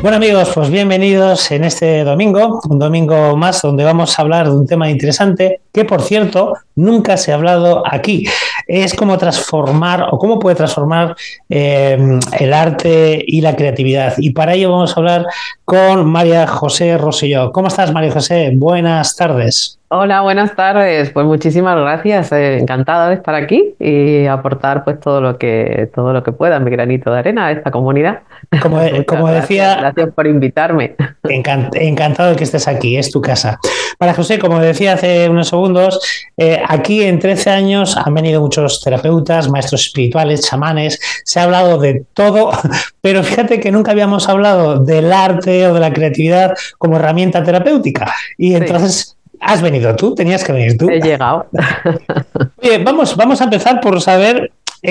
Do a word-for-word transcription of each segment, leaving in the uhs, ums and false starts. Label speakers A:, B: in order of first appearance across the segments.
A: Bueno amigos, pues bienvenidos en este domingo, un domingo más donde vamos a hablar de un tema interesante que, por cierto, nunca se ha hablado aquí. Es cómo transformar o cómo puede transformar eh, el arte y la creatividad. Y para ello vamos a hablar con María José Rosselló. ¿Cómo estás, María José? Buenas tardes.
B: Hola, buenas tardes. Pues muchísimas gracias. eh, encantada de estar aquí y aportar pues todo lo que todo lo que pueda, mi granito de arena a esta comunidad.
A: Como,
B: Muchas
A: como
B: gracias.
A: decía,
B: Gracias por invitarme.
A: encantado de que estés aquí, es tu casa. Para José, como decía hace unos segundos, eh, aquí en trece años han venido muchos terapeutas, maestros espirituales, chamanes, se ha hablado de todo, pero fíjate que nunca habíamos hablado del arte o de la creatividad como herramienta terapéutica. Y
B: Sí,
A: entonces has venido tú, tenías que venir tú.
B: he llegado.
A: Oye, vamos, vamos a empezar por saber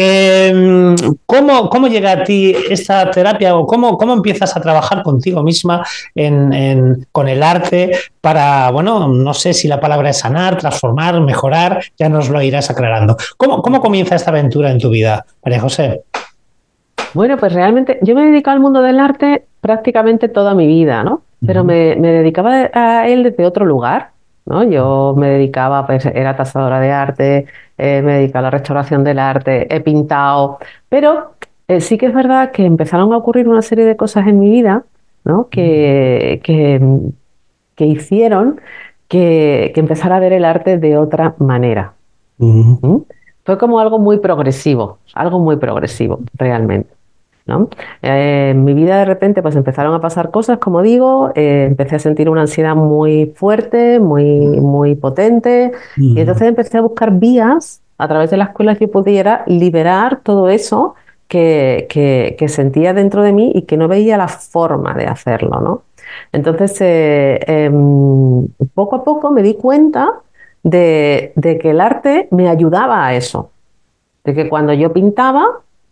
A: eh, ¿cómo, ¿cómo llega a ti esta terapia o cómo, cómo empiezas a trabajar contigo misma en, en, con el arte para, bueno, no sé si la palabra es sanar, transformar, mejorar, ya nos lo irás aclarando. ¿Cómo, cómo comienza esta aventura en tu vida, María José?
B: Bueno, pues realmente yo me he dedicado al mundo del arte prácticamente toda mi vida, ¿no?
A: Uh
B: Pero
A: -huh.
B: me, me dedicaba a él desde otro lugar, ¿no? Yo me dedicaba, pues era tasadora de arte, eh, me dedicaba a la restauración del arte, he pintado, pero eh, sí que es verdad que empezaron a ocurrir una serie de cosas en mi vida, ¿no? Que, que, que hicieron que, que empezara a ver el arte de otra manera.
A: Uh -huh.
B: ¿Mm? Fue como algo muy progresivo, algo muy progresivo, realmente. ¿No? Eh, en mi vida de repente pues empezaron a pasar cosas, como digo, eh, empecé a sentir una ansiedad muy fuerte, muy, muy potente,
A: Uh
B: y
A: -huh.
B: entonces empecé a buscar vías a través de las cuales yo pudiera liberar todo eso que, que, que sentía dentro de mí y que no veía la forma de hacerlo, ¿no? Entonces, eh, eh, poco a poco me di cuenta de, de que el arte me ayudaba a eso, de que cuando yo pintaba,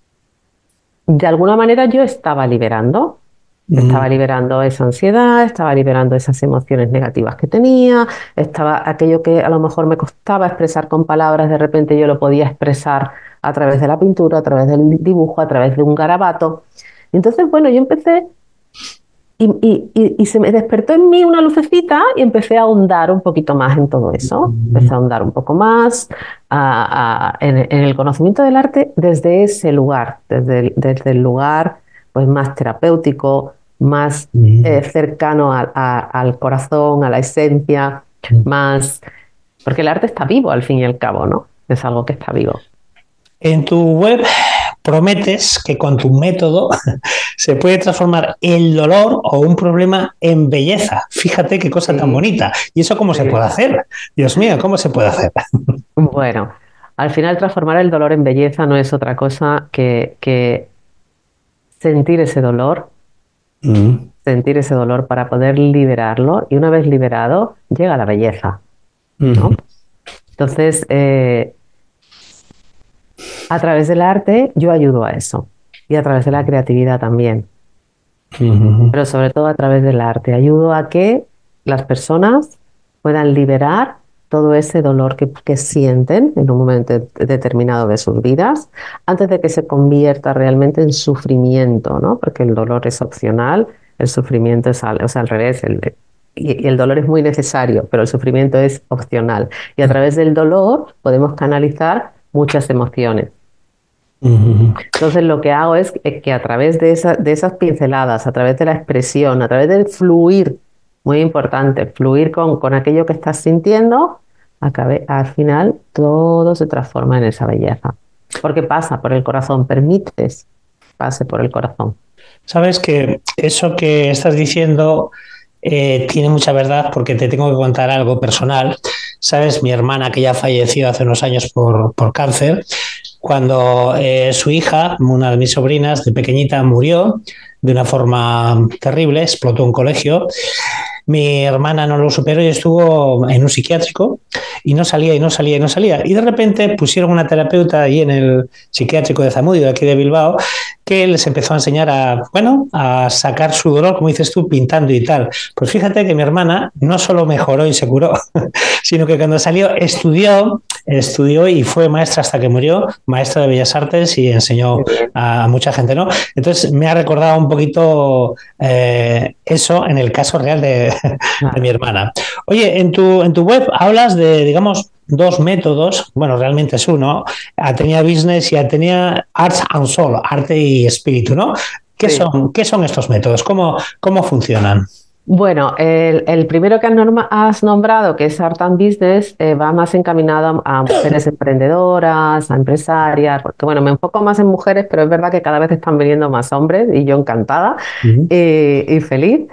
B: de alguna manera yo estaba liberando,
A: Uh
B: estaba
A: -huh.
B: liberando esa ansiedad, estaba liberando esas emociones negativas que tenía, estaba aquello que a lo mejor me costaba expresar con palabras, de repente yo lo podía expresar a través de la pintura, a través del dibujo, a través de un garabato. Y entonces, bueno, yo empecé y, y, y, y se me despertó en mí una lucecita y empecé a ahondar un poquito más en todo eso. Empecé a ahondar un poco más a, a, en, en, el conocimiento del arte desde ese lugar, desde el, desde el lugar pues, más terapéutico, más
A: Uh -huh.
B: eh, cercano a, a, al corazón, a la esencia, más... Porque el arte está vivo al fin y al cabo, ¿no? Es algo que está vivo.
A: En tu web prometes que con tu método se puede transformar el dolor o un problema en belleza. Fíjate qué cosa tan
B: Sí,
A: bonita. ¿Y eso cómo se puede
B: sí.
A: hacer? Dios mío, ¿cómo se puede hacer?
B: Bueno, al final transformar el dolor en belleza no es otra cosa que, que sentir ese dolor,
A: Mm.
B: sentir ese dolor para poder liberarlo y una vez liberado llega la belleza,
A: Mm.
B: ¿no? Entonces, eh, a través del arte yo ayudo a eso y a través de la creatividad también,
A: Mm.
B: pero sobre todo a través del arte. Ayudo a que las personas puedan liberar todo ese dolor que, que sienten en un momento de- determinado de sus vidas, antes de que se convierta realmente en sufrimiento, ¿no? Porque el dolor es opcional, el sufrimiento es al, o sea, al revés, el, y, y el dolor es muy necesario, pero el sufrimiento es opcional. Y a través del dolor podemos canalizar muchas emociones.
A: Mm.
B: Entonces lo que hago es que, que a través de, esa- de esas pinceladas, a través de la expresión, a través del fluir, muy importante, fluir con, con aquello que estás sintiendo, acabe, al final todo se transforma en esa belleza. Porque pasa por el corazón, permites pase por el corazón.
A: Sabes que eso que estás diciendo eh, tiene mucha verdad porque te tengo que contar algo personal. Sabes, mi hermana que ya falleció hace unos años por, por cáncer, cuando eh, su hija, una de mis sobrinas de pequeñita, murió de una forma terrible, explotó un colegio. Mi hermana no lo superó y estuvo en un psiquiátrico y no salía y no salía y no salía. Y de repente pusieron una terapeuta ahí en el psiquiátrico de Zamudio, de aquí de Bilbao, que les empezó a enseñar a, bueno, a sacar su dolor, como dices tú, pintando y tal. Pues fíjate que mi hermana no solo mejoró y se curó, sino que cuando salió estudió estudió y fue maestra hasta que murió, maestra de Bellas Artes y enseñó a mucha gente, ¿no? Entonces me ha recordado un poquito eh, eso en el caso real de, de mi hermana. Oye, en tu, en tu web hablas de, digamos, dos métodos, bueno, realmente es uno, Atenea Business y Atenea Arts and Soul, arte y espíritu, ¿no? ¿Qué,
B: Sí.
A: son, ¿qué son estos métodos? ¿Cómo, cómo funcionan?
B: Bueno, el, el primero que has, norma- has nombrado, que es Art and Business, eh, va más encaminado a, a mujeres emprendedoras, a empresarias, porque bueno, me enfoco más en mujeres, pero es verdad que cada vez están viniendo más hombres y yo encantada
A: Uh-huh.
B: y, y feliz.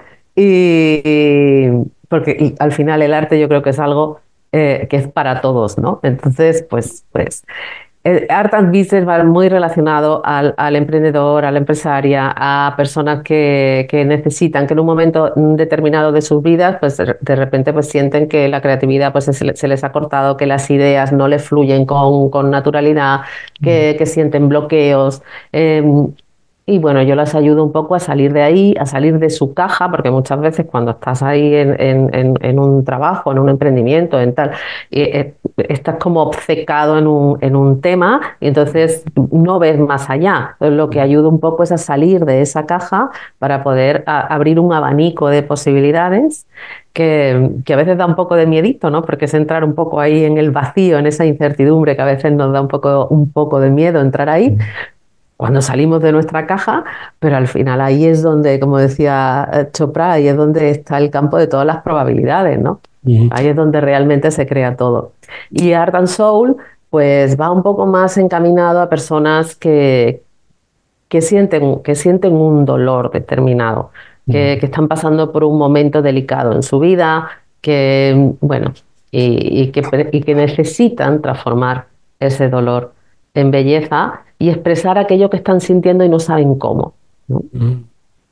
B: Y, y- porque y al final el arte yo creo que es algo eh, que es para todos, ¿no? Entonces, pues, pues el Art and Business va muy relacionado al, al emprendedor, a la empresaria, a personas que, que necesitan, que en un momento determinado de sus vidas, pues de de repente pues sienten que la creatividad pues se, le- se les ha cortado, que las ideas no les fluyen con, con naturalidad, que, que sienten bloqueos. eh, y bueno, yo las ayudo un poco a salir de ahí, a salir de su caja, porque muchas veces cuando estás ahí en, en- en- en un trabajo, en un emprendimiento, en tal, eh, eh, estás como obcecado en un, en un tema y entonces no ves más allá. Entonces, lo que ayuda un poco es a salir de esa caja para poder a- abrir un abanico de posibilidades que, que a veces da un poco de miedito, ¿no? Porque es entrar un poco ahí en el vacío, en esa incertidumbre que a veces nos da un poco, un poco de miedo entrar ahí cuando salimos de nuestra caja, pero al final ahí es donde, como decía eh, Chopra, ahí es donde está el campo de todas las probabilidades, ¿no?
A: Uh-huh.
B: Ahí es donde realmente se crea todo. Y Art and Soul, pues va un poco más encaminado a personas que, que sienten, que sienten un dolor determinado, que, que están pasando por un momento delicado en su vida, que, bueno, y, y que, pre- y que necesitan transformar ese dolor en belleza y expresar aquello que están sintiendo y no saben cómo, ¿no?
A: Uh-huh.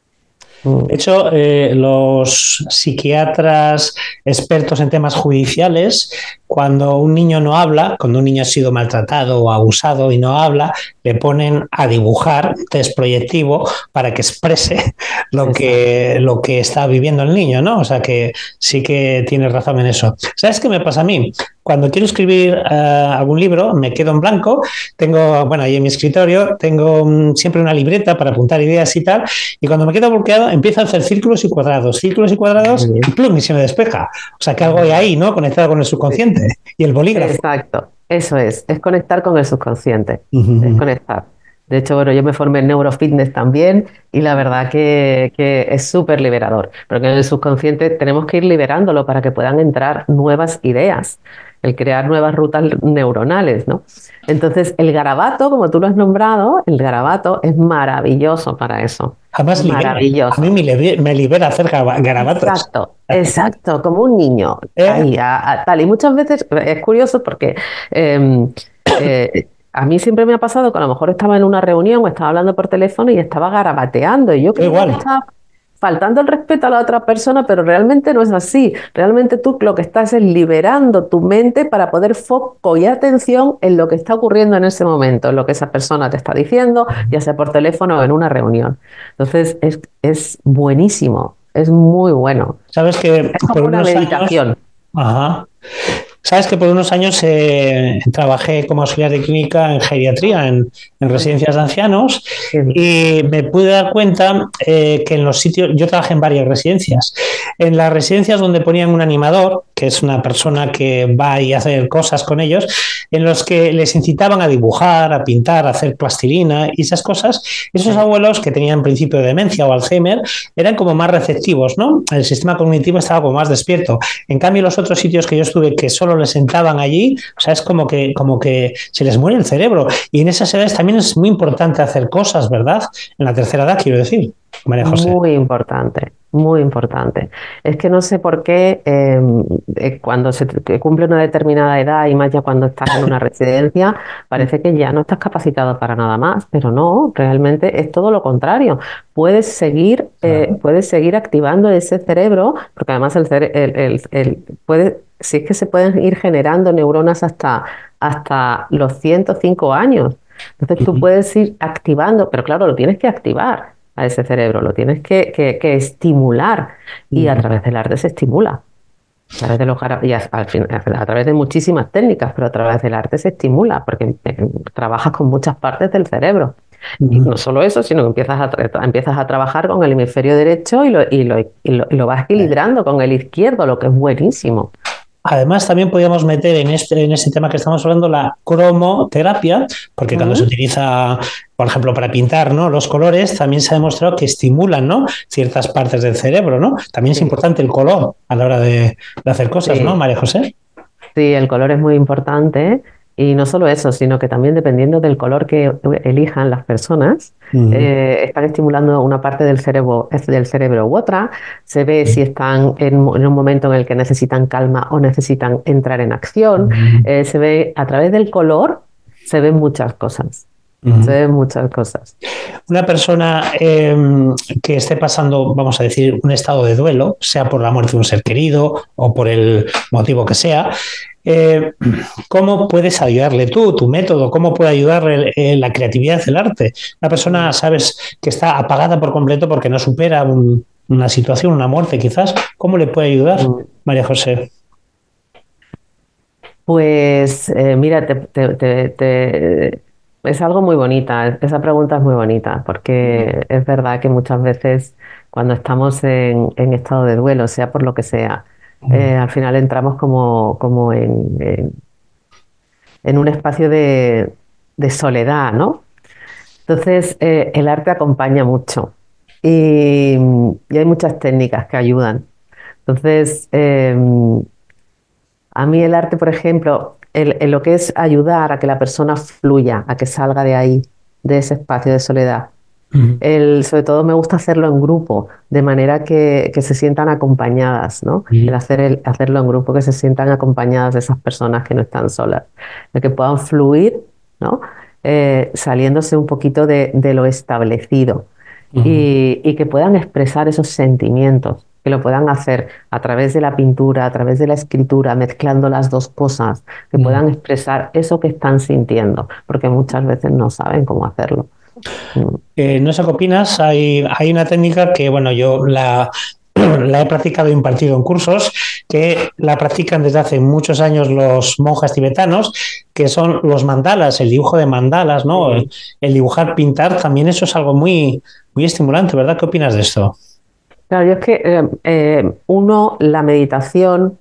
B: Mm,
A: De hecho, eh, los psiquiatras expertos en temas judiciales, cuando un niño no habla, cuando un niño ha sido maltratado o abusado y no habla, le ponen a dibujar un test proyectivo para que exprese lo
B: exacto.
A: que, lo que está viviendo el niño, ¿no? O sea que sí que tienes razón en eso. ¿Sabes qué me pasa a mí? Cuando quiero escribir uh, algún libro, me quedo en blanco, tengo, bueno, ahí en mi escritorio, tengo um, siempre una libreta para apuntar ideas y tal, y cuando me quedo bloqueado, empiezo a hacer círculos y cuadrados, círculos y
B: Muy
A: cuadrados, y
B: bien.
A: plum, y se me despeja. O sea que algo hay ahí, ¿no? Conectado con el
B: Sí.
A: subconsciente y el bolígrafo.
B: Exacto, eso es, es conectar con el subconsciente, es
A: Uh-huh.
B: conectar. De hecho, bueno, yo me formé en neurofitness también y la verdad que, que es súper liberador, porque en el subconsciente tenemos que ir liberándolo para que puedan entrar nuevas ideas, el crear nuevas rutas neuronales, ¿no? Entonces, el garabato, como tú lo has nombrado, el garabato es maravilloso para eso,
A: Además, libera. A mí
B: maravilloso.
A: me libera, me libera hacer garabatos.
B: Exacto, exacto, como un niño,
A: ¿Eh?
B: ahí, a- a tal. Y muchas veces es curioso porque eh, eh, a mí siempre me ha pasado que a lo mejor estaba en una reunión o estaba hablando por teléfono y estaba garabateando y yo
A: Yo
B: creía que
A: igual.
B: estaba faltando el respeto a la otra persona, pero realmente no es así. Realmente tú lo que estás es liberando tu mente para poder foco y atención en lo que está ocurriendo en ese momento, en lo que esa persona te está diciendo, ya sea por teléfono o en una reunión. Entonces es, es buenísimo, es muy bueno.
A: Sabes que
B: Es como
A: por
B: una
A: unos años,
B: meditación.
A: ajá, sabes que por unos años eh, trabajé como auxiliar de clínica en geriatría, en, en
B: Mm,
A: residencias de ancianos,
B: qué bien.
A: y me pude dar cuenta eh, que en los sitios, yo trabajé en varias residencias, en las residencias donde ponían un animador, que es una persona que va y hace cosas con ellos, en los que les incitaban a dibujar, a pintar, a hacer plastilina y esas cosas, esos
B: Sí.
A: abuelos que tenían principio de demencia o Alzheimer eran como más receptivos, ¿no? El sistema cognitivo estaba como más despierto. En cambio, los otros sitios que yo estuve que solo les sentaban allí, o sea, es como que, como que se les muere el cerebro. Y en esas edades también es muy importante hacer cosas, ¿verdad? En la tercera edad, quiero decir, María José.
B: Muy importante, muy importante. Es que no sé por qué eh, eh, cuando se te cumple una determinada edad y más ya cuando estás en una residencia, parece que ya no estás capacitado para nada más, pero no, realmente es todo lo contrario. Puedes seguir, eh,
A: Claro.
B: puedes seguir activando ese cerebro, porque además el, cere- el, el- el- puede, si es que se pueden ir generando neuronas hasta, hasta los ciento cinco años. Entonces tú puedes ir activando, pero claro, lo tienes que activar a ese cerebro, lo tienes que, que- que estimular y a través del arte se estimula. A través de los jara- y a, al fin- a través de muchísimas técnicas, pero a través del arte se estimula, porque eh, trabajas con muchas partes del cerebro. Y
A: Ujú.
B: no solo eso, sino que empiezas a, tra- empiezas a trabajar con el hemisferio derecho y lo, y lo, y lo, y lo vas equilibrando con el izquierdo, lo que es buenísimo.
A: Además, también podríamos meter en este, en este tema que estamos hablando la cromoterapia, porque cuando se
B: ¿Mm?
A: utiliza, por ejemplo, para pintar, ¿no? Los colores, también se ha demostrado que estimulan, ¿no? Ciertas partes del cerebro, ¿no? También es
B: Sí,
A: importante el color a la hora de, de hacer cosas, ¿no,
B: sí.
A: María José?
B: Sí, el color es muy importante y no solo eso, sino que también dependiendo del color que elijan las personas,
A: Ujú.
B: eh, están estimulando una parte del cerebro, es del cerebro u otra. Se ve si están en, mo- en un momento en el que necesitan calma o necesitan entrar en acción.
A: Ujú.
B: Eh, se ve a través del color, se ven muchas cosas. Se
A: Ujú.
B: ven muchas cosas.
A: Una persona eh, que esté pasando, vamos a decir, un estado de duelo, sea por la muerte de un ser querido o por el motivo que sea, eh, ¿cómo puedes ayudarle tú, tu método? ¿Cómo puede ayudarle eh, la creatividad, el arte? Una persona,
B: Mm,
A: sabes, que está apagada por completo porque no supera un, una situación, una muerte quizás, ¿cómo le puede ayudar,
B: mm.
A: María José?
B: Pues eh, mira, te, te- te- te- es algo muy bonita, esa pregunta es muy bonita, porque es verdad que muchas veces cuando estamos en, en estado de duelo, sea por lo que sea, eh, al final entramos como, como en, en- en un espacio de, de soledad, ¿no? Entonces, eh, el arte acompaña mucho y, y hay muchas técnicas que ayudan. Entonces, em, a mí el arte, por ejemplo, el- el lo que es ayudar a que la persona fluya, a que salga de ahí, de ese espacio de soledad.
A: Ujú.
B: El, sobre todo me gusta hacerlo en grupo, de manera que, que se sientan acompañadas, ¿no? El
A: Ujú.
B: hacer el, hacerlo en grupo, que se sientan acompañadas de esas personas que no están solas, de que puedan fluir, ¿no? Eh, saliéndose un poquito de, de lo establecido
A: Ujú.
B: y, y que puedan expresar esos sentimientos, que lo puedan hacer a través de la pintura, a través de la escritura, mezclando las dos cosas, que
A: Ujú.
B: puedan expresar eso que están sintiendo, porque muchas veces no saben cómo hacerlo. Mm.
A: Eh, no sé qué opinas, hay, hay una técnica que, bueno, yo la, la he practicado e impartido en cursos, que la practican desde hace muchos años los monjes tibetanos, que son los mandalas, el dibujo de mandalas, ¿no? El,
B: Sí.
A: el dibujar, pintar, también eso es algo muy, muy estimulante, ¿verdad? ¿Qué opinas de esto?
B: Claro, yo es que eh, eh, uno, la meditación,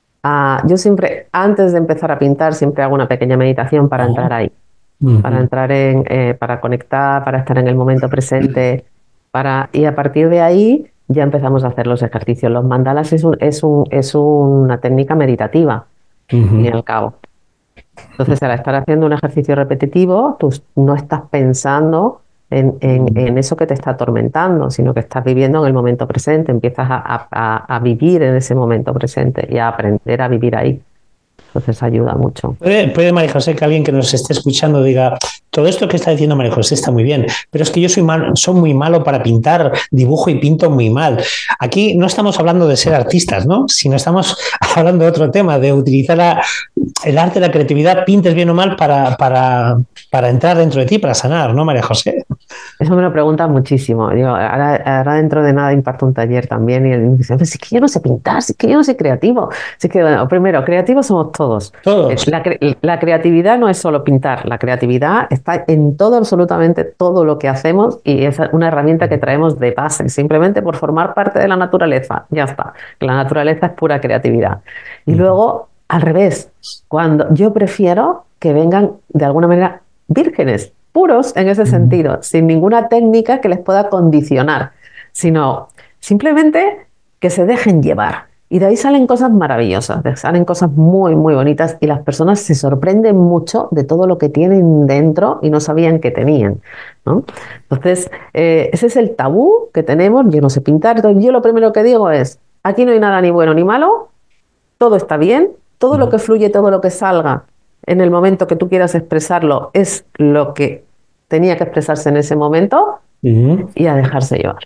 B: ah, yo siempre, antes de empezar a pintar, siempre hago una pequeña meditación para
A: Ajá.
B: entrar ahí, para
A: Ujú.
B: entrar en, eh, para conectar, para estar en el momento presente, para, y a partir de ahí ya empezamos a hacer los ejercicios. Los mandalas es un- es un- es una técnica meditativa, al fin y
A: Ujú.
B: al cabo. Entonces, al estar haciendo un ejercicio repetitivo, tú no estás pensando en, en- en eso que te está atormentando, sino que estás viviendo en el momento presente, empiezas a, a- a- a vivir en ese momento presente y a aprender a vivir ahí. Entonces, ayuda mucho.
A: Puede, puede, María José, que alguien que nos esté escuchando diga, todo esto que está diciendo María José está muy bien, pero es que yo soy, mal, soy muy malo para pintar, dibujo y pinto muy mal. Aquí no estamos hablando de ser artistas, ¿no? Sino estamos hablando de otro tema, de utilizar la, el arte, la creatividad, pintes bien o mal, para, para, para entrar dentro de ti, para sanar, ¿no, María José?
B: Eso me lo preguntan muchísimo. Digo, ahora, ahora dentro de nada imparto un taller también y él me dice, "Pero si es que yo no sé pintar, si es que yo no soy creativo. Si es que, bueno, primero, creativos somos todos. Eh,
A: Todos.
B: La, cre- la creatividad no es solo pintar, la creatividad está en todo, absolutamente todo lo que hacemos y es una herramienta que traemos de base, simplemente por formar parte de la naturaleza. Ya está. La naturaleza es pura creatividad. Y luego, al revés, cuando yo prefiero que vengan de alguna manera vírgenes, puros en ese sentido, sin ninguna técnica que les pueda condicionar, sino simplemente que se dejen llevar. Y de ahí salen cosas maravillosas, de- salen cosas muy, muy bonitas y las personas se sorprenden mucho de todo lo que tienen dentro y no sabían que tenían, ¿no? Entonces, eh, ese es el tabú que tenemos, yo no sé pintar, entonces yo lo primero que digo es, aquí no hay nada ni bueno ni malo, todo está bien, todo lo que fluye, todo lo que salga en el momento que tú quieras expresarlo es lo que tenía que expresarse en ese momento
A: Uh-huh.
B: y a dejarse llevar.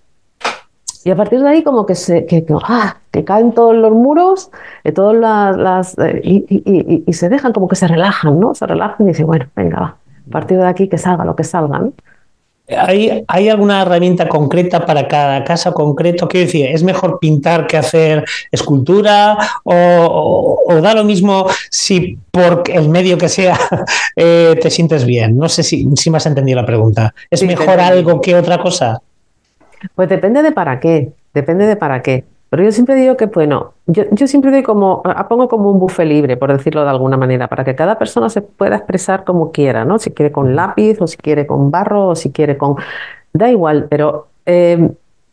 B: Y a partir de ahí como que se que, que, ah, que caen todos los muros, eh, todas las, las, eh, y, y- y- y se dejan como que se relajan, ¿no? Se relajan y dicen, bueno, venga, va. A partir de aquí que salga lo que salga, ¿no?
A: ¿Hay, hay alguna herramienta concreta para cada caso concreto? Quiero decir, ¿es mejor pintar que hacer escultura? ¿O, o- o da lo mismo si por el medio que sea eh, te sientes bien? No sé si, si me has entendido la pregunta. ¿Es
B: Sí, te
A: mejor
B: entendí.
A: algo que otra cosa?
B: Pues depende de para qué, depende de para qué. Pero yo siempre digo que, bueno, yo, yo siempre doy como, a- pongo como un buffet libre, por decirlo de alguna manera, para que cada persona se pueda expresar como quiera, ¿no? Si quiere con lápiz, o si quiere con barro, o si quiere con... Da igual, pero eh,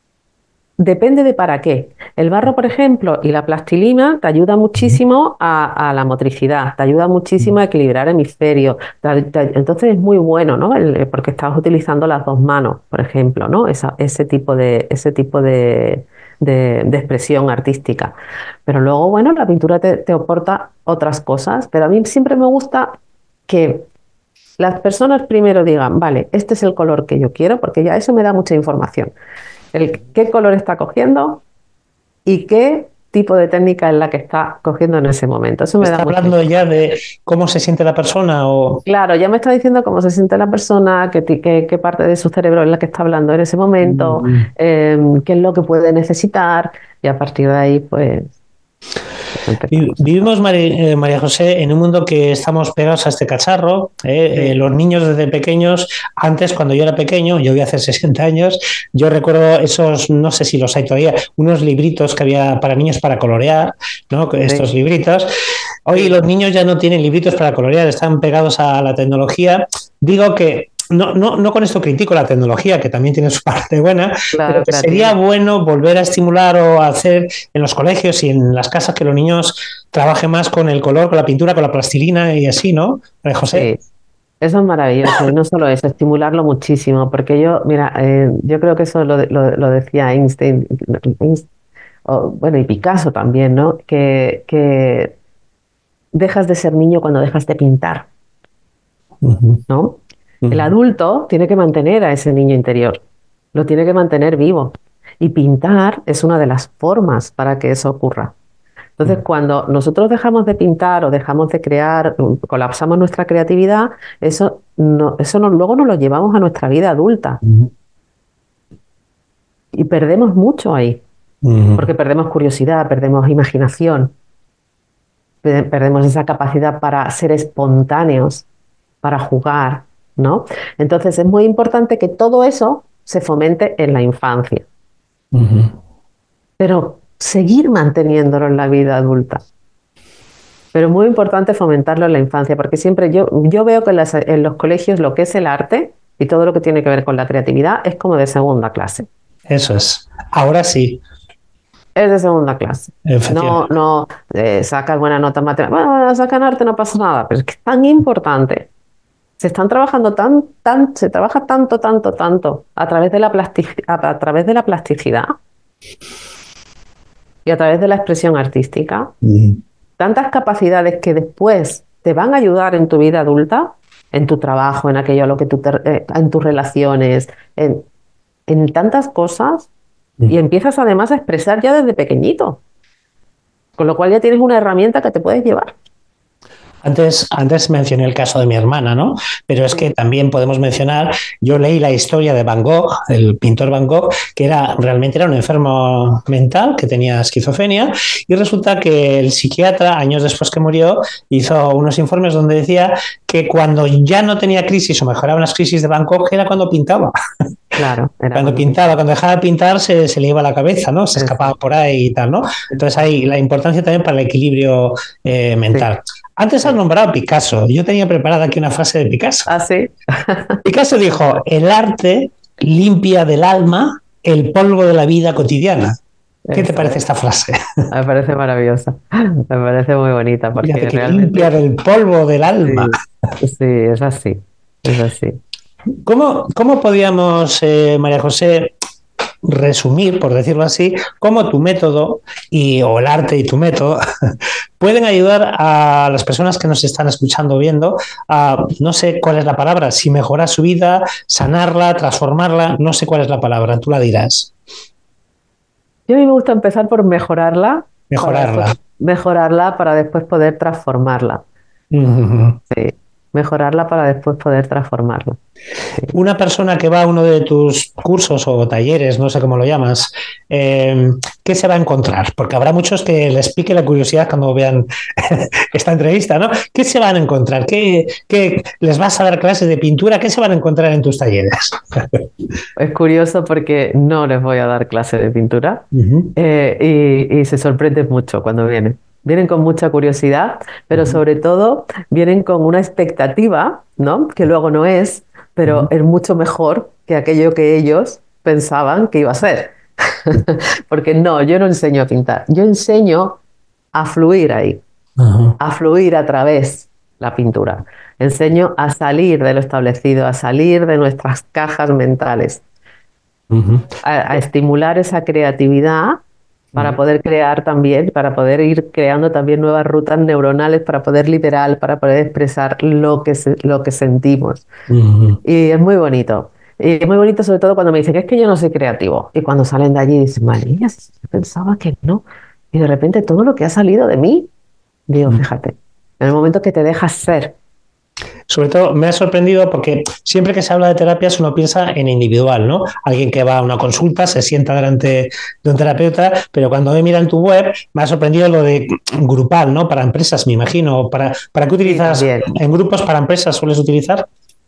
B: depende de para qué. El barro, por ejemplo, y la plastilina te ayuda muchísimo a, a la motricidad, te ayuda muchísimo a equilibrar hemisferios. te- te- entonces es muy bueno, ¿no? El- porque estás utilizando las dos manos, por ejemplo, ¿no? Esa- ese tipo de, ese tipo de, de- de expresión artística. Pero luego, bueno, la pintura te, te aporta otras cosas, pero a mí siempre me gusta que las personas primero digan, vale, este es el color que yo quiero, porque ya eso me da mucha información. El qué color está cogiendo y qué tipo de técnica es la que está cogiendo en ese momento. Eso me da
A: ¿Está
B: mucha
A: hablando ya
B: información.
A: de cómo se siente la persona o...?
B: Claro, ya me está diciendo cómo se siente la persona, qué, ti- qué- qué parte de su cerebro es la que está hablando en ese momento, em, qué es lo que puede necesitar, y a partir de ahí, pues, pues
A: Vi-
B: empezamos.
A: Vivimos, Mari- eh, María José, en un mundo que estamos pegados a este cacharro. eh, eh,
B: Sí,
A: los niños desde pequeños, antes cuando yo era pequeño, yo voy a hacer sesenta años, yo recuerdo esos, no sé si los hay todavía, unos libritos que había para niños para colorear, ¿no? Estos
B: sí,
A: libritos. Hoy
B: sí,
A: los niños ya no tienen libritos para colorear, están pegados a la tecnología. Digo que no, no, no con esto critico la tecnología, que también tiene su parte buena, pero
B: claro
A: que
B: que la
A: sería
B: tiene.
A: bueno volver a estimular o a hacer en los colegios y en las casas que los niños trabajen más con el color, con la pintura, con la plastilina y así, ¿no? María José.
B: Sí, eso es maravilloso. Y no solo eso, estimularlo muchísimo, porque yo, mira, eh, yo creo que eso lo, de- lo, lo decía Einstein, Einstein, o, bueno, y Picasso también, ¿no? Que, que dejas de ser niño cuando dejas de pintar,
A: Ujú,
B: ¿no? El
A: ujú,
B: adulto tiene que mantener a ese niño interior, lo tiene que mantener vivo. Y pintar es una de las formas para que eso ocurra. Entonces, cuando nosotros dejamos de pintar o dejamos de crear, mm, colapsamos nuestra creatividad, eso, no, eso no- luego nos lo llevamos a nuestra vida adulta
A: ujú,
B: y perdemos mucho ahí,
A: ujú,
B: porque perdemos curiosidad, perdemos imaginación, pe- perdemos esa capacidad para ser espontáneos, para jugar, ¿no? Entonces, es muy importante que todo eso se fomente en la infancia,
A: ujú.
B: pero seguir manteniéndolo en la vida adulta. Pero es muy importante fomentarlo en la infancia, porque siempre yo, yo veo que en, las- en los colegios lo que es el arte y todo lo que tiene que ver con la creatividad es como de segunda clase.
A: Eso es. Ahora sí,
B: Es de segunda clase. No,
A: efectivamente.
B: no, eh, sacas buena nota en matemáticas, bueno, sacan arte, no pasa nada, pero es que es tan importante. Se están trabajando tan, tan, se trabaja tanto, tanto, tanto a través de la plastic- a, a través de la plasticidad y a través de la expresión artística,
A: Ujú,
B: tantas capacidades que después te van a ayudar en tu vida adulta, en tu trabajo, en aquello a lo que tú te- eh, en tus relaciones, en, en tantas cosas, y
A: ujú.
B: empiezas además a expresar ya desde pequeñito, con lo cual ya tienes una herramienta que te puedes llevar.
A: Antes, antes mencioné el caso de mi hermana, ¿no? Pero es que
B: Sí,
A: también podemos mencionar, yo leí la historia de Van Gogh, el pintor Van Gogh, que era realmente era un enfermo mental que tenía esquizofrenia y resulta que el psiquiatra, años después que murió, hizo unos informes donde decía que cuando ya no tenía crisis o mejoraban las crisis de Van Gogh era cuando pintaba.
B: claro, era
A: Cuando
B: cuando
A: pintaba,
B: pintaba.
A: cuando dejaba de pintar se, se le iba la cabeza, ¿no? Se escapaba
B: Exacto,
A: por ahí y tal, ¿no? Entonces hay
B: exacto.
A: la importancia también para el equilibrio eh,
B: Sí,
A: mental. Antes has
B: sí.
A: nombrado a Picasso. Yo tenía preparada aquí una frase de Picasso.
B: ¿Ah, sí?
A: Picasso dijo, el arte limpia del alma el polvo de la vida cotidiana. ¿Qué te
B: Eso
A: parece
B: es.
A: esta frase?
B: Me parece maravillosa. Me parece muy bonita
A: Fíjate
B: porque
A: que limpia
B: realmente
A: del polvo del alma.
B: sí, sí, es así, es así.
A: ¿Cómo, cómo podíamos, eh, María José, resumir, por decirlo así, cómo tu método y, o el arte y tu método pueden ayudar a las personas que nos están escuchando, viendo, a, no sé cuál es la palabra, si mejorar su vida, sanarla, transformarla, no sé cuál es la palabra, tú la dirás,
B: Yo a mí me gusta empezar por mejorarla para después
A: mejorarla.
B: mejorarla para después poder transformarla.
A: Uh -huh.
B: Sí. mejorarla para después poder transformarla. Sí.
A: Una persona que va a uno de tus cursos o talleres, no sé cómo lo llamas, eh, ¿qué se va a encontrar? Porque habrá muchos que les pique la curiosidad cuando vean esta entrevista, ¿no? ¿Qué se van a encontrar? ¿Qué, qué les vas a dar clases de pintura? ¿Qué se van a encontrar en tus talleres?
B: Es curioso porque no les voy a dar clase de pintura
A: Uh-huh.
B: eh, y, y se sorprenden mucho cuando vienen. Vienen con mucha curiosidad, pero
A: Uh-huh.
B: sobre todo vienen con una expectativa, ¿no? Que luego no es, pero
A: Uh-huh.
B: es mucho mejor que aquello que ellos pensaban que iba a ser. Porque no, yo no enseño a pintar, yo enseño a fluir ahí,
A: Uh-huh.
B: a fluir a través la pintura. Enseño a salir de lo establecido, a salir de nuestras cajas mentales,
A: Uh-huh.
B: a, a estimular esa creatividad para poder crear también, para poder ir creando también nuevas rutas neuronales, para poder liberar, para poder expresar lo que, se- lo que sentimos.
A: Uh-huh.
B: Y es muy bonito. Y es muy bonito sobre todo cuando me dicen, es que yo no soy creativo. Y cuando salen de allí dicen, María, si yo pensaba que no. Y de repente todo lo que ha salido de mí, digo, fíjate, en el momento que te dejas ser.
A: Sobre todo me ha sorprendido porque siempre que se habla de terapias uno piensa en individual, ¿no? Alguien que va a una consulta, se sienta delante de un terapeuta, pero cuando me mira en tu web me ha sorprendido lo de grupal, ¿no? Para empresas, me imagino. ¿Para, para qué
B: Sí,
A: utilizas
B: también.
A: en grupos para empresas sueles utilizar?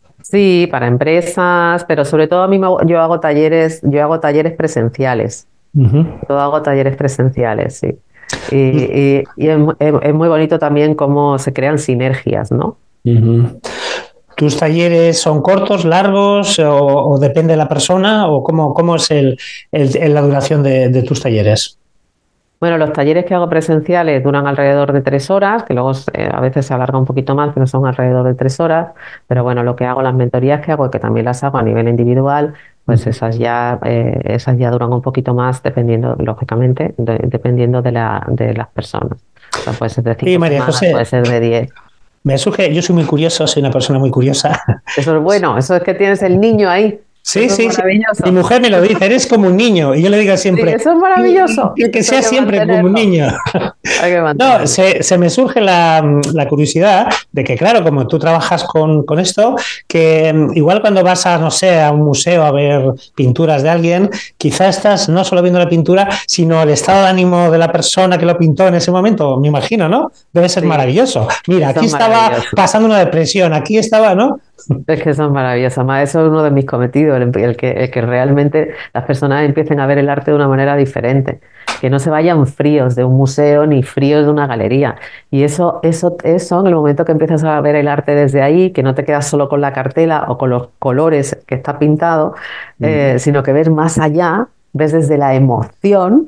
B: Sí, para empresas, pero sobre todo a mí me, yo hago talleres, yo hago talleres presenciales.
A: Uh-huh.
B: Yo hago talleres presenciales, sí. Y, y- y es, mu- es- es muy bonito también cómo se crean sinergias, ¿no?
A: Uh-huh. ¿Tus talleres son cortos, largos o, o depende de la persona o cómo, cómo es el, el- el- la duración de, de tus talleres?
B: Bueno, los talleres que hago presenciales duran alrededor de tres horas, que luego eh, a veces se alarga un poquito más, pero son alrededor de tres horas. Pero bueno, lo que hago, las mentorías que hago, que también las hago a nivel individual, pues
A: Uh-huh.
B: esas ya, eh, esas ya duran un poquito más, dependiendo, lógicamente, de- dependiendo de la, de las personas. O sea, puede ser de
A: Sí,
B: cinco
A: María
B: semanas, puede
A: José,
B: ser de diez.
A: me surge, yo soy muy curioso, soy una persona muy curiosa.
B: Eso es bueno, eso es que tienes el niño ahí.
A: Sí,
B: Eso es
A: sí, sí. Mi
B: maravilloso.
A: mujer me lo dice, eres como un niño. Y yo le digo
B: Sí,
A: siempre,
B: eso es maravilloso.
A: que, que
B: Eso hay
A: sea
B: que
A: siempre como un
B: mantenerlo.
A: niño.
B: Hay que
A: No,
B: mantenerlo.
A: se, se me surge la, la curiosidad de que, claro, como tú trabajas con, con esto, que mm, igual cuando vas a, no sé, a un museo a ver pinturas de alguien, quizá estás no solo viendo la pintura, sino el estado de ánimo de la persona que lo pintó en ese momento, me imagino, ¿no? Debe ser
B: Sí,
A: maravilloso. Mira,
B: eso
A: aquí
B: es
A: estaba
B: maravilloso.
A: pasando una depresión, aquí estaba, ¿no?
B: Es que eso es maravilloso. Además, eso es uno de mis cometidos, el, el que, el que realmente las personas empiecen a ver el arte de una manera diferente. Que no se vayan fríos de un museo ni fríos de una galería. Y eso, eso, eso, en el momento que empiezas a ver el arte desde ahí, que no te quedas solo con la cartela o con los colores que está pintado, eh, sino que ves más allá, ves desde la emoción,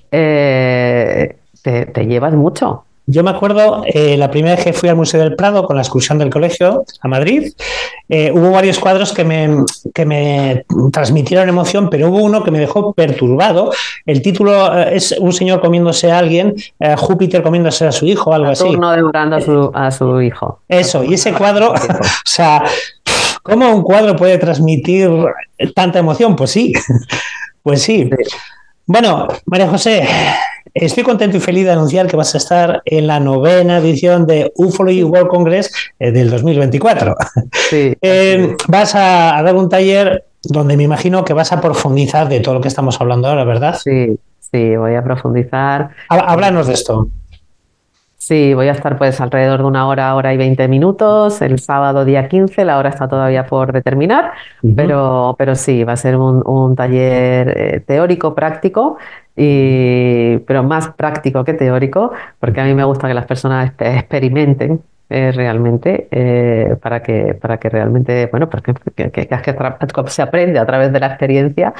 B: eh, te, te llevas mucho.
A: Yo me acuerdo eh, la primera vez que fui al Museo del Prado con la excursión del colegio a Madrid, eh, hubo varios cuadros que me, que me transmitieron emoción, pero hubo uno que me dejó perturbado. El título eh, es un señor comiéndose a alguien, eh, Júpiter comiéndose a su hijo, algo así.
B: Saturno devorando a su, a su hijo.
A: Eso, y
B: Saturno
A: ese
B: devorando
A: cuadro,
B: a su
A: o
B: hijo.
A: sea, ¿cómo un cuadro puede transmitir tanta emoción? Pues sí, pues sí.
B: Sí,
A: Bueno, María José, estoy contento y feliz de anunciar que vas a estar en la novena edición de Ufology World Congress eh, del dos mil veinticuatro.
B: sí, así
A: Eh,
B: es.
A: vas a, a dar un taller donde me imagino que vas a profundizar de todo lo que estamos hablando ahora, ¿verdad?
B: Sí, sí, voy a profundizar.
A: Há- Háblanos de
B: Eh,
A: esto.
B: sí, voy a estar pues alrededor de una hora, hora y veinte minutos, el sábado día quince. La hora está todavía por determinar,
A: Uh-huh.
B: pero, pero sí, va a ser un, un taller eh, teórico, práctico, y, pero más práctico que teórico, porque a mí me gusta que las personas expe- experimenten eh, realmente, eh, para que, para que realmente, bueno, porque que, que- que tra- se aprende a través de la experiencia.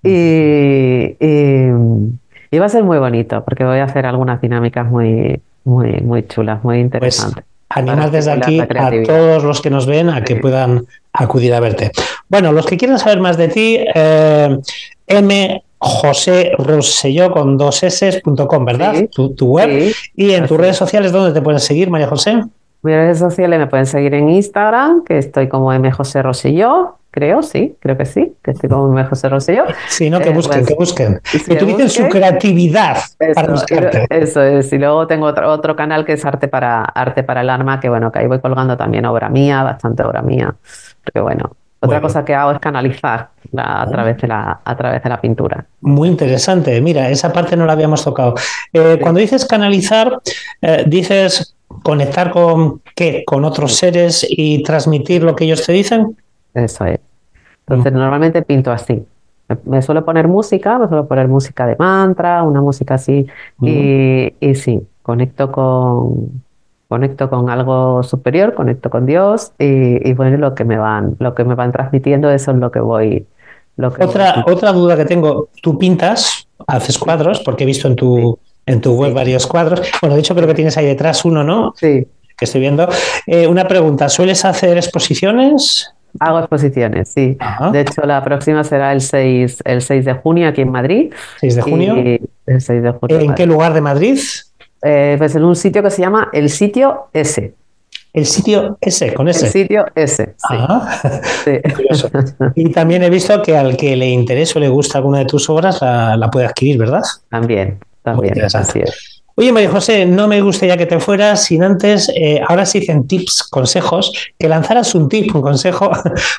B: Y, y, y va a ser muy bonito, porque voy a hacer algunas dinámicas muy, muy, muy chulas, muy
A: Pues
B: interesantes para
A: animar desde
B: estimular
A: aquí
B: la
A: a
B: creatividad.
A: todos los que nos ven a que
B: Sí,
A: puedan acudir a verte. Bueno, los que quieran saber más de ti, eh, M. José Rosselló con dos S punto com, ¿verdad?
B: sí,
A: Tu, tu web.
B: sí,
A: Y en tus
B: así
A: redes
B: es.
A: sociales, ¿dónde te pueden seguir, María José?
B: Mis redes sociales me pueden seguir en Instagram, que estoy como M. José Rosselló, creo, sí, creo que sí, que estoy como María José Rosselló.
A: Sí, no, que
B: Eh,
A: busquen,
B: pues,
A: que busquen.
B: sí,
A: Que
B: que
A: utilicen su
B: busquen.
A: creatividad para
B: Eso, y lo-
A: buscarte.
B: eso es. Y luego tengo otro, otro canal que es Arte para, Arte para el Alma, que bueno, que ahí voy colgando también obra mía, bastante obra mía. Porque bueno,
A: Muy
B: otra
A: bien.
B: cosa que hago es canalizar la- a través de la, a través de la pintura.
A: Muy interesante. Mira, esa parte no la habíamos tocado. Eh,
B: Sí,
A: cuando dices canalizar, eh, dices conectar con qué, con otros
B: sí,
A: seres y transmitir lo que ellos te dicen.
B: eso es.
A: Mm,
B: Entonces, normalmente pinto así. Me, me suelo poner música, me suelo poner música de mantra, una música así,
A: mm.
B: y, y sí, conecto con, conecto con algo superior, conecto con Dios, y, y bueno, lo que me van, lo que me van transmitiendo, eso es lo que voy, lo que voy
A: Otra,
B: pintando.
A: otra duda que tengo, tú pintas, haces
B: Sí,
A: cuadros, porque he visto en
B: sí,
A: tu, en tu web
B: sí,
A: varios cuadros. Bueno, de hecho creo que
B: sí,
A: tienes ahí detrás uno, ¿no?
B: sí.
A: Que estoy viendo. Eh, una pregunta, ¿sueles hacer exposiciones?
B: Hago exposiciones, sí. De
A: Ajá.
B: hecho, la próxima será el seis, el seis de junio aquí en Madrid,
A: seis de junio.
B: y el seis de junio en
A: ¿En qué
B: Madrid.
A: lugar de Madrid?
B: Eh, pues en un sitio que se llama El Sitio S.
A: El sitio ese, con
B: El
A: ese.
B: sitio S, sí,
A: Ajá.
B: sí.
A: Muy curioso. Y también he visto que al que le interese o le gusta alguna de tus obras la, la puede adquirir, ¿verdad?
B: También,
A: Muy
B: también,
A: interesante.
B: así es.
A: Oye, María José, no me gustaría que te fueras sin antes, eh, ahora se dicen tips, consejos, que lanzaras un tip, un consejo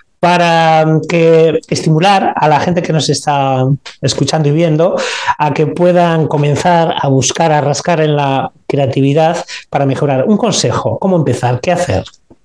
A: para que estimular a la gente que nos está escuchando y viendo a que puedan comenzar a buscar, a rascar en la creatividad para mejorar. Un consejo, ¿cómo empezar? ¿Qué hacer?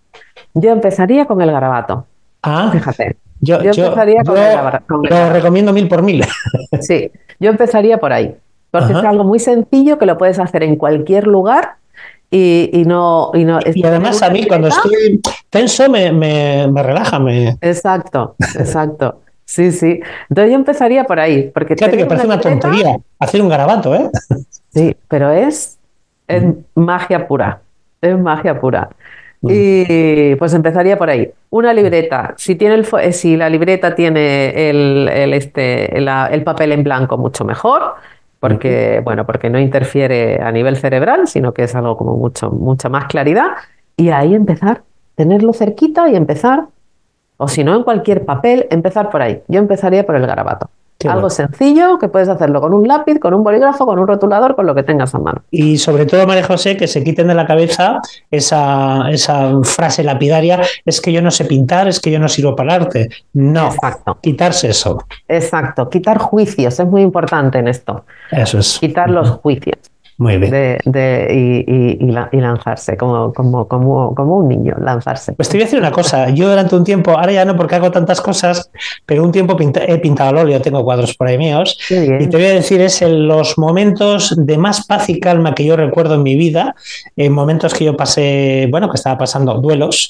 B: Yo empezaría con el garabato,
A: Ah,
B: fíjate.
A: yo,
B: Yo
A: yo,
B: empezaría con el,
A: yo
B: gabara- con el
A: lo
B: garabato.
A: recomiendo mil por mil.
B: Sí, yo empezaría por ahí, porque es
A: Ajá.
B: algo muy sencillo que lo puedes hacer en cualquier lugar y, y no, y no es
A: Y
B: tener
A: además
B: una
A: a mí cuando
B: libreta.
A: estoy tenso me, me, me relaja. Me...
B: Exacto, exacto. Sí, sí. Entonces yo empezaría por ahí, porque
A: Fíjate que
B: tener una
A: parece una
B: libreta,
A: tontería hacer un garabato, ¿eh?
B: sí, pero es, es
A: Ujú.
B: magia pura, es magia pura.
A: Ujú.
B: Y pues empezaría por ahí. Una libreta, si tiene el, fo- eh, si la libreta tiene el, el, este, la- el papel en blanco, mucho mejor,
A: Ujú.
B: porque, bueno, porque no interfiere a nivel cerebral, sino que es algo como mucho, mucha más claridad. Y ahí empezar, tenerlo cerquita y empezar, o si no, en cualquier papel, empezar por ahí. Yo empezaría por el garabato.
A: Qué
B: Algo
A: bueno.
B: sencillo que puedes hacerlo con un lápiz, con un bolígrafo, con un rotulador, con lo que tengas a mano.
A: Y sobre todo, María José, que se quiten de la cabeza esa, esa frase lapidaria, es que yo no sé pintar, es que yo no sirvo para el arte. No,
B: Exacto,
A: quitarse eso.
B: exacto. Quitar juicios es muy importante en esto.
A: Eso es.
B: Quitar los
A: Ujú.
B: juicios
A: Muy bien.
B: de, de- y, y- y la- y lanzarse, como, como, como, como un niño, lanzarse.
A: Pues te voy a decir una cosa, yo durante un tiempo, ahora ya no porque hago tantas cosas, pero un tiempo pinta- he pintado al óleo, tengo cuadros por ahí míos,
B: Qué
A: y te
B: bien.
A: voy a decir, es en los momentos de más paz y calma que yo recuerdo en mi vida, en momentos que yo pasé, bueno, que estaba pasando duelos,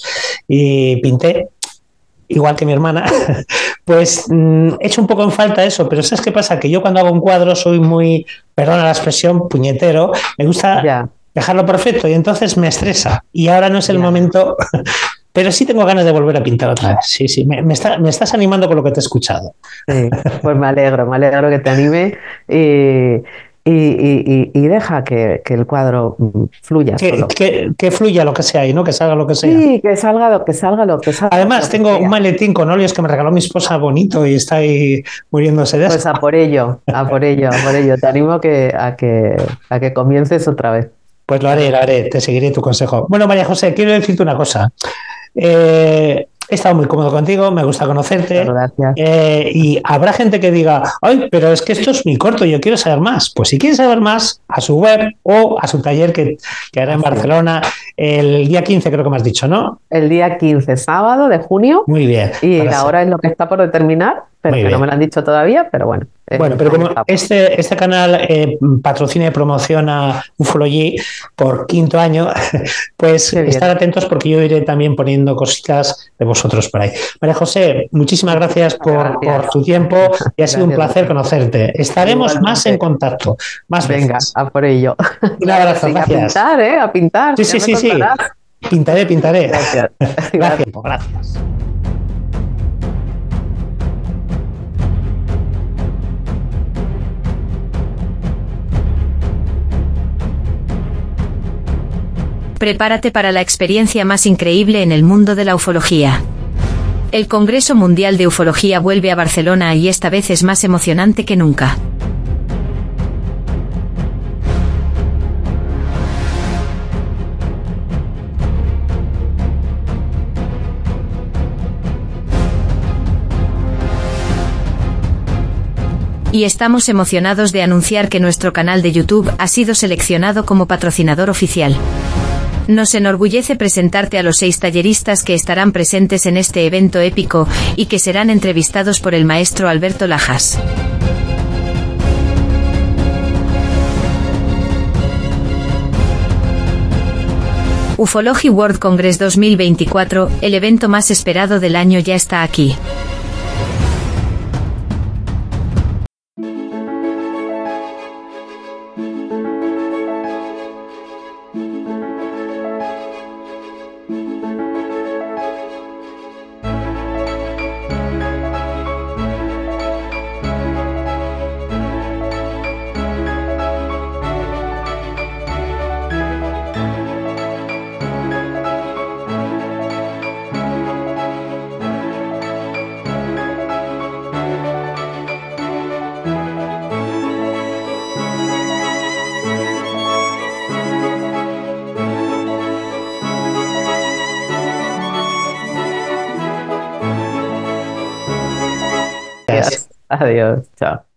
A: y pinté, igual que mi hermana, pues mm, he hecho un poco en falta eso, pero ¿sabes qué pasa? Que yo cuando hago un cuadro soy muy, perdona la expresión, puñetero, me gusta
B: Ya,
A: dejarlo perfecto y entonces me estresa, y ahora no es el
B: ya.
A: momento. Pero sí tengo ganas de volver a pintar otra vez. Sí, sí, me, me, está, me estás animando con lo que te he escuchado.
B: Sí, pues me alegro, me alegro que te anime y, y, y- y- y deja que, que el cuadro mm, fluya
A: Que,
B: solo.
A: que, que fluya lo que sea y no que salga lo que sea.
B: Sí, que salga lo que salga, lo que salga,
A: Además,
B: lo que
A: tengo un
B: sea.
A: maletín con óleos que me regaló mi esposa bonito y está ahí muriéndose de
B: Pues
A: asco.
B: a por ello, a por ello, a por ello. Te animo que, a que, a que comiences otra vez.
A: Pues lo haré, lo haré, te seguiré tu consejo. Bueno, María José, quiero decirte una cosa. Eh, he estado muy cómodo contigo, me gusta
B: Muchas
A: conocerte.
B: gracias.
A: Eh, y habrá gente que diga, ay, pero es que esto es muy corto, yo quiero saber más. Pues si quieres saber más, a su web o a su taller que, que hará en
B: Así es.
A: Barcelona el día quince, creo que me has dicho, ¿no?
B: El día quince, sábado de junio,
A: Muy bien.
B: y
A: Para
B: la
A: ser-
B: hora es lo que está por determinar, pero
A: Muy
B: que no me
A: bien.
B: lo han dicho todavía, pero bueno, eh,
A: Bueno, pero
B: ahí
A: como
B: estamos.
A: este, este canal eh, patrocina y promociona Ufology por quinto año, pues
B: Qué
A: estar
B: bien.
A: atentos porque yo iré también poniendo cositas de vosotros por ahí. María José, muchísimas gracias
B: Muchísimas
A: por, por
B: gracias.
A: tu tiempo y ha sido un
B: Gracias a
A: placer
B: ti.
A: conocerte. Estaremos más en
B: Igualmente.
A: contacto, más
B: Venga,
A: veces.
B: a por ello.
A: Un
B: Claro que
A: abrazo,
B: sí, a
A: gracias.
B: pintar, ¿eh? A pintar,
A: Sí,
B: ya
A: sí,
B: me
A: sí, sí.
B: contarás.
A: Pintaré, pintaré.
B: Gracias.
A: Gracias,
B: Gracias.
A: gracias.
C: Prepárate para la experiencia más increíble en el mundo de la ufología. El Congreso Mundial de Ufología vuelve a Barcelona y esta vez es más emocionante que nunca. Y estamos emocionados de anunciar que nuestro canal de YouTube ha sido seleccionado como patrocinador oficial. Nos enorgullece presentarte a los seis talleristas que estarán presentes en este evento épico y que serán entrevistados por el maestro Alberto Lajas. Ufology World Congress dos mil veinticuatro, el evento más esperado del año, ya está aquí.
B: Adiós. Adiós. Chao.